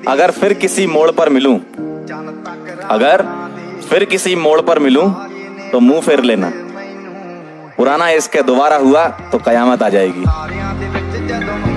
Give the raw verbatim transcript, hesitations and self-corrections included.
अगर फिर किसी मोड़ पर मिलूं, अगर फिर किसी मोड़ पर मिलूं तो मुंह फेर लेना, पुराना इश्क दोबारा हुआ तो कयामत आ जाएगी।